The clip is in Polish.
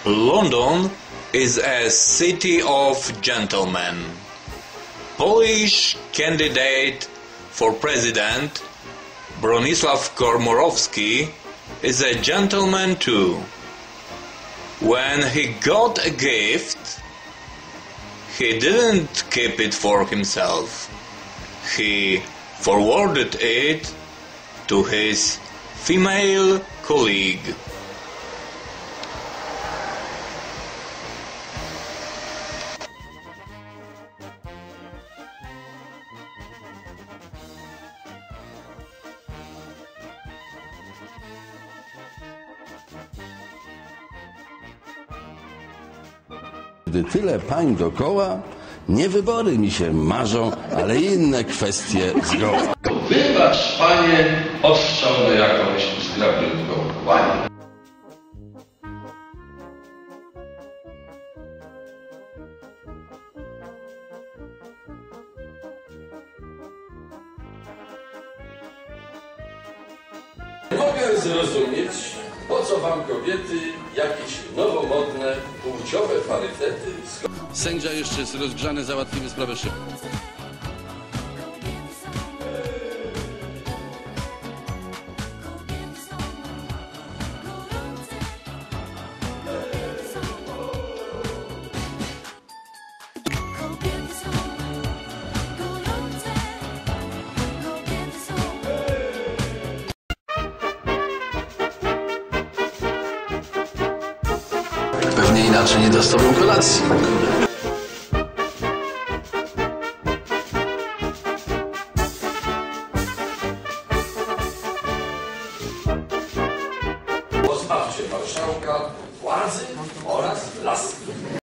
London is a city of gentlemen. Polish candidate for president Bronisław Komorowski is a gentleman too. When he got a gift, he didn't keep it for himself. He forwarded it to his female colleague. Gdy tyle pań dokoła, nie wybory mi się marzą, ale inne kwestie zgoła. Wybacz, panie, ostrządę jakąś zgrabniutką łanię. Mogę zrozumieć, po co wam kobiety jakieś nowomodne, płciowe parytety. Sędzia jeszcze jest rozgrzany, załatwimy sprawę szybko. Pewnie inaczej nie dostałbym kolacji. Pozbawcie marszałka władzy oraz laski.